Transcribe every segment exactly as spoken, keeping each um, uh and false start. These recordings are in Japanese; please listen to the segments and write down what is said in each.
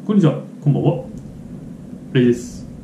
こんにちは、こんばんは、レイです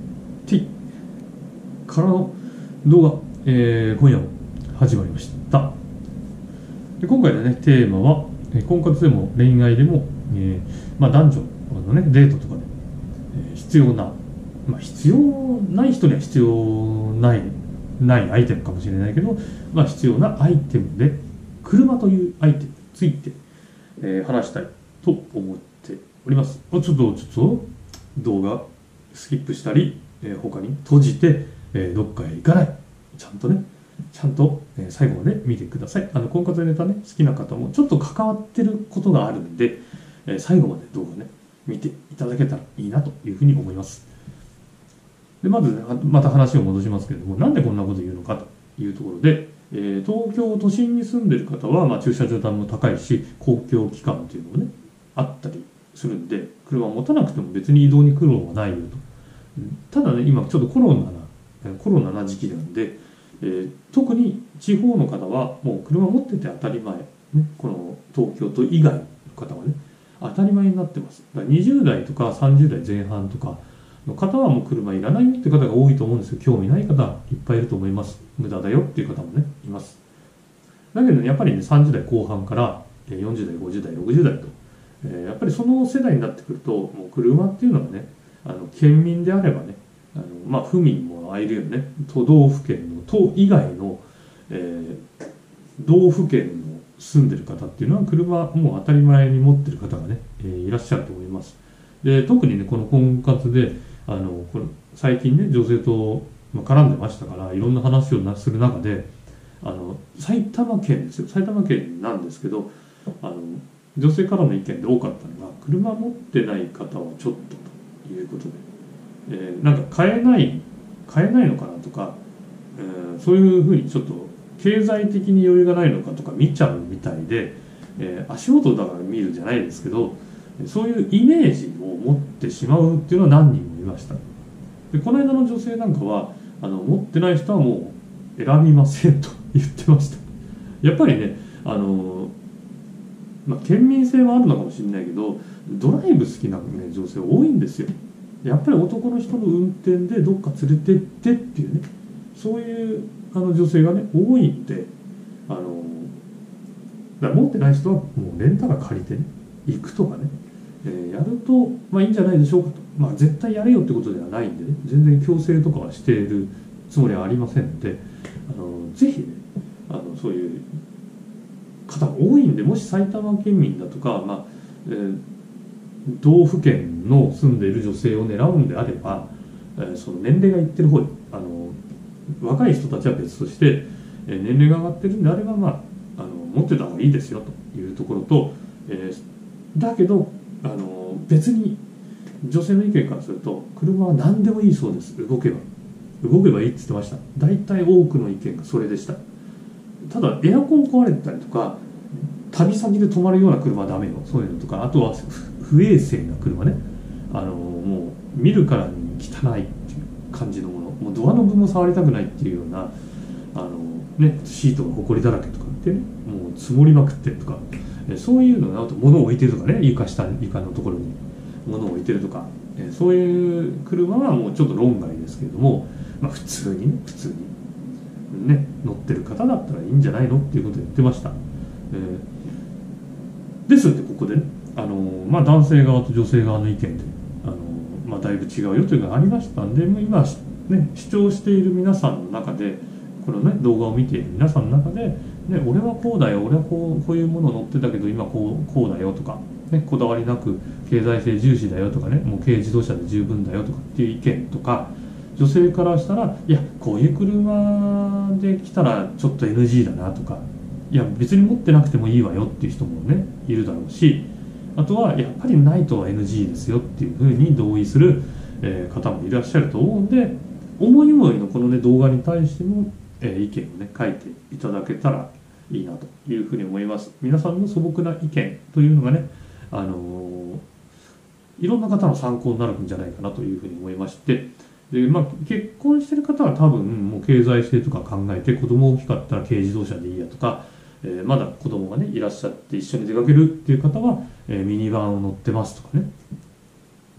。T からの動画、えー、今夜も始まりました。で今回のね、テーマは、婚活でも恋愛でも、えーまあ、男女のね、デートとかで、えー必要な、まあ、必要ない人には必要ない、ないアイテムかもしれないけど、まあ、必要なアイテムで、車というアイテムについて、えー話したいと思っております。ちょっと、ちょっと動画スキップしたり、えー他に閉じて、えーどっかへ行かない。ちゃんとね、ちゃんと、えー最後まで見てください。あの、婚活ネタね、好きな方もちょっと関わってることがあるんで、えー最後まで動画ね、見ていただけたらいいなというふうに思います。で、まずね、また話を戻しますけれども、なんでこんなこと言うのかというところで、えー東京都心に住んでる方は、まあ、駐車場代も高いし、公共機関というのもね、あったりするんで、車を持たなくても別に移動に苦労はないよと。ただね、今ちょっとコロナな、コロナな時期なんで、えー特に地方の方はもう車持ってて当たり前、ね、この東京都以外の方はね、当たり前になってます。だからにじゅう代とかさんじゅう代前半とかの方はもう車いらないよって方が多いと思うんですよ。興味ない方いっぱいいると思います。無駄だよっていう方もね、います。だけどね、やっぱりね、さんじゅう代後半からえーよんじゅう代、ごじゅう代、ろくじゅう代と、えーやっぱりその世代になってくると、もう車っていうのはね、あの県民であればね、あのまあ、府民もいるよね、都道府県の都以外の、えー道府県の住んでる方っていうのは車もう当たり前に持ってる方がね、えーいらっしゃると思います。で、特にね、この婚活で、あのこの最近ね、女性とまあ絡んでましたから、いろんな話をなする中で、あの埼玉県ですよ、埼玉県なんですけど、あの女性からの意見で多かったのが、車持ってない方はちょっとということで、えーなんか買えない買えないのかなとか、えーそういうふうにちょっと経済的に余裕がないのかとか見ちゃうみたいで、えー足元だから見るじゃないですけど、そういうイメージを持ってしまうっていうのは何人もいました。でこの間の女性なんかは、あの持ってない人はもう選びませんと言ってました。やっぱりね、あのまあ、県民性はあるのかもしれないけど、ドライブ好きな、ね、女性多いんですよ。やっぱり男の人の運転でどっか連れてってっていうね、そういうあの女性がね多いんで、あのだから持ってない人はもうレンタカー借りてね行くとかね、えーやるとまあいいんじゃないでしょうかと。まあ絶対やれよってことではないんでね、全然強制とかはしているつもりはありませんので、あのぜひね、あのそういう方が多いんで、もし埼玉県民だとか、まあえー道府県の住んでいる女性を狙うんであれば、えーその年齢がいってる方に、あの若い人たちは別として、えー年齢が上がってるんであれば、まあ、あの持ってた方がいいですよというところと、えーだけどあの別に女性の意見からすると、車は何でもいいそうです。動けば動けばいいって言ってました。大体多くの意見がそれでした。ただエアコン壊れてたりとか、旅先で止まるような車はダメよ、そういうのとか、あとは不衛生な車ね、あのもう見るからに汚いっていう感じのもの、もうドアノブも触りたくないっていうような、あのね、シートが埃だらけとかってね、もう積もりまくってるとか、そういうのが、あと物を置いてるとかね、床下床のところに物を置いてるとか、そういう車はもうちょっと論外ですけれども、まあ、普通にね普通にね乗ってる方だったらいいんじゃないのっていうことを言ってました。えーですので、ここでね、あのまあ、男性側と女性側の意見で、あのまあ、だいぶ違うよというのがありましたんで、今、ね、視聴している皆さんの中で、この、ね、動画を見ている皆さんの中で、ね、俺はこうだよ、俺はこう、こういうもの乗ってたけど今こう、こうだよとか、ね、こだわりなく経済性重視だよとかね、もう軽自動車で十分だよとかっていう意見とか、女性からしたら、いやこういう車で来たらちょっと エヌジー だなとか、いや別に持ってなくてもいいわよっていう人もねいるだろうし、あとはやっぱりないと エヌジー ですよっていうふうに同意する、えー方もいらっしゃると思うんで、思い思いのこのね動画に対しても、えー意見をね書いていただけたらいいなというふうに思います。皆さんの素朴な意見というのがね、あのーいろんな方の参考になるんじゃないかなというふうに思いまして、で、まあ、結婚してる方は多分もう経済性とか考えて、子供大きかったら軽自動車でいいやとか、えーまだ子供がねいらっしゃって一緒に出かけるっていう方は、えーミニバンを乗ってますとかね、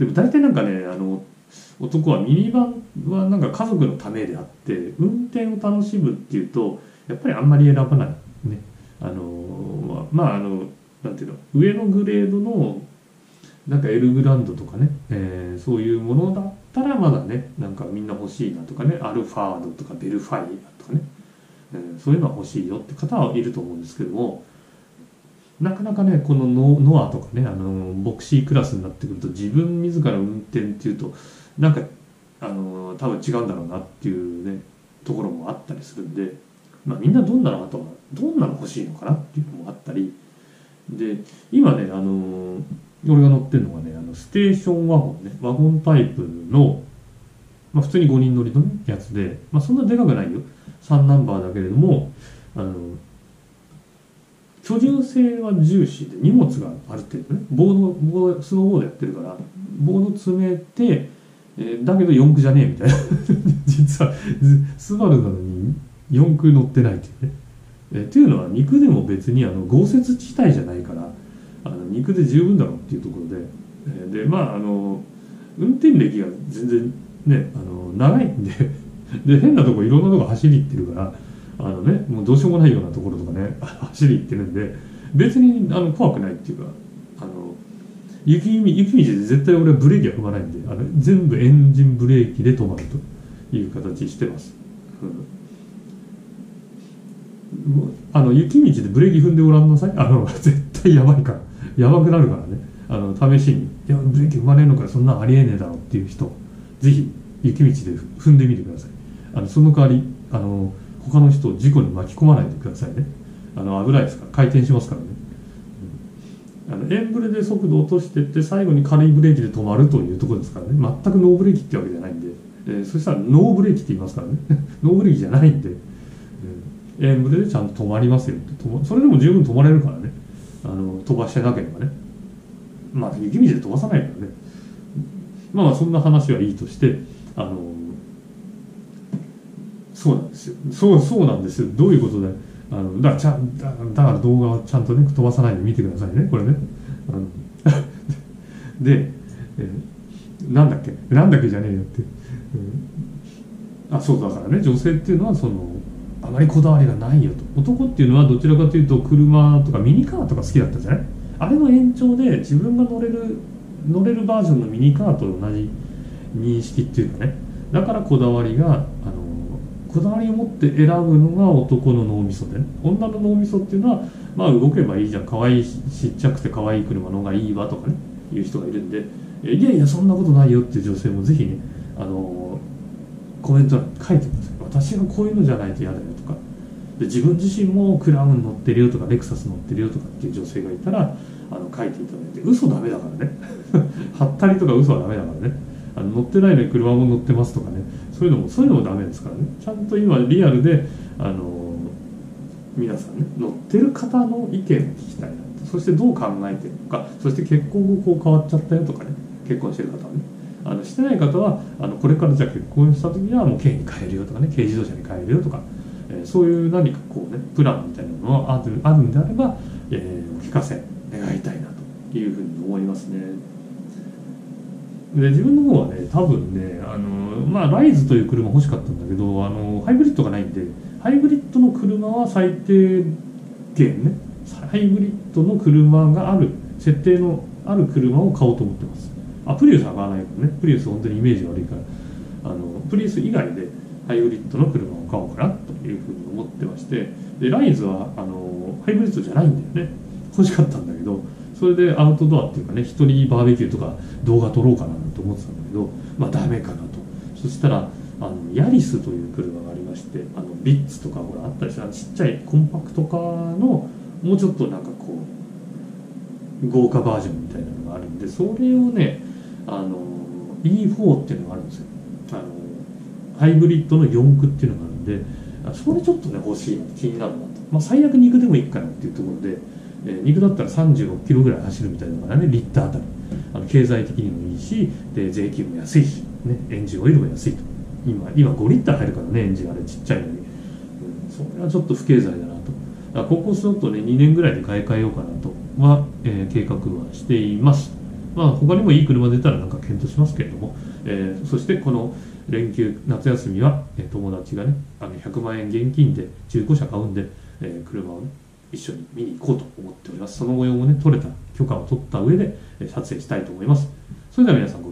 でも大体なんかね、あの男はミニバンはなんか家族のためであって運転を楽しむっていうとやっぱりあんまり選ばないね。あのまああのなんていうの、上のグレードのなんかエルグランドとかね、えーそういうものだったらまだね、なんかみんな欲しいなとかね、アルファードとかベルファイアとかね、えーそういうのは欲しいよって方はいると思うんですけども、なかなかねこのノノアとかね、あのボクシークラスになってくると自分自ら運転っていうとなんかあの多分違うんだろうなっていうねところもあったりするんで、まあ、みんなどんなのあとはどんなの欲しいのかなっていうのもあったりで、今ねあの俺が乗ってるのがね、あのステーションワゴンね、ワゴンタイプの、まあ、普通にごにん乗りの、ね、やつで、まあ、そんなでかくないよ、さんナンバーだけれども、あの居住性は重視で荷物がある程度ね、ボードボードスノーボードやってるからボード詰めて、えーだけど四駆じゃねえみたいな実はスバルなのに四駆乗ってないっていうね、えーっていうのは肉でも別にあの豪雪地帯じゃないからあの肉で十分だろうっていうところで、えーでまああの運転歴が全然ねあの長いんでで変なとこいろんなとこ走り行ってるからあのねもうどうしようもないようなところとかね走り行ってるんで別にあの怖くないっていうか、あの雪雪道で絶対俺はブレーキは踏まないんで、あの全部エンジンブレーキで止まるという形してます、うん、あの雪道でブレーキ踏んでごらんなさい。あの絶対やばいからやばくなるからね、あの試しにいやブレーキ踏まれるのかそんなんありえねえだろっていう人ぜひ雪道で踏んでみてください。あのその代わりあの他の人を事故に巻き込まないでくださいね。あの危ないですから回転しますからね、うん、あのエンブレで速度落としてって最後に軽いブレーキで止まるというところですからね、全くノーブレーキってわけじゃないんで、えー、そしたらノーブレーキって言いますからねノーブレーキじゃないんで、うん、エンブレでちゃんと止まりますよって、それでも十分止まれるからね、あの飛ばしてなければね、まあ雪道で飛ばさないからね、まあまあそんな話はいいとして、あのそうなんですよ。そうそうなんですよ。どういうことで、あのだからちゃんだだから動画はちゃんとね飛ばさないで見てくださいね。これね。あので、えー、なんだっけなんだっけじゃねえよって、うん。あそうだからね女性っていうのはそのあまりこだわりがないよと。男っていうのはどちらかというと車とかミニカーとか好きだったじゃない。あれの延長で自分が乗れる乗れるバージョンのミニカーと同じ認識っていうかね。だからこだわりがあのこだわりを持って選ぶのが男の脳みそで、ね、女の脳みそっていうのはまあ動けばいいじゃん、可愛いしちっちゃくて可愛い車の方がいいわとかねいう人がいるんで、いやいやそんなことないよっていう女性もぜひねあのコメント欄に書いてください。私がこういうのじゃないと嫌だよとかで、自分自身もクラウン乗ってるよとかレクサス乗ってるよとかっていう女性がいたらあの書いていただいて、嘘ダメだからねはったりとか嘘はダメだからね、あの乗ってないのに車も乗ってますとかね、そういうのもそういうのもダメですからね。ちゃんと今リアルであの皆さんね乗ってる方の意見を聞きたいなと、そしてどう考えてるのか、そして結婚後こう変わっちゃったよとかね、結婚してる方はね、あのしてない方はあのこれからじゃあ結婚した時にはもう軽に変えるよとかね、軽自動車に変えるよとか、えー、そういう何かこうねプランみたいなのがあるあるんであれば、えー、お聞かせ願いたいなというふうに思いますね。で自分の方はね多分ねあのまあライズという車欲しかったんだけど、あのハイブリッドがないんで、ハイブリッドの車は最低限ねハイブリッドの車がある設定のある車を買おうと思ってます。あプリウスは買わないからね、プリウス本当にイメージ悪いからあのプリウス以外でハイブリッドの車を買おうかなというふうに思ってまして、でライズはあのハイブリッドじゃないんだよね、欲しかったんだけど、それでアウトドアっていうかね一人バーベキューとか動画撮ろうかなと思ってたんだけど、まあダメかなと。そしたらあのヤリスという車がありまして、あのビッツとかほらあったりしたちっちゃいコンパクトカーのもうちょっとなんかこう豪華バージョンみたいなのがあるんで、それをねあの イーフォー っていうのがあるんですよ。あのハイブリッドの四駆っていうのがあるんで、それちょっとね欲しいな気になるなと、まあ、最悪肉でもいいかなっていうところで、えー、肉だったらさんじゅうろっキロぐらい走るみたいなのがねリッターあたり、あの経済的にもいいしで税金も安いし、ね、エンジンオイルも安いと、今今ごリッター入るからねエンジンあれちっちゃいのに、うん、それはちょっと不経済だなと、だからここちょっとねにねんぐらいで買い替えようかなとは、えー、計画はしています。 まあ他にもいい車出たらなんか検討しますけれども、えー、そしてこの連休夏休みは、えー、友達がねあのひゃくまんえん現金で中古車買うんで、えー、車をね一緒に見に行こうと思っております。その模様もね撮れた許可を取った上で、えー、撮影したいと思います。それでは皆さんご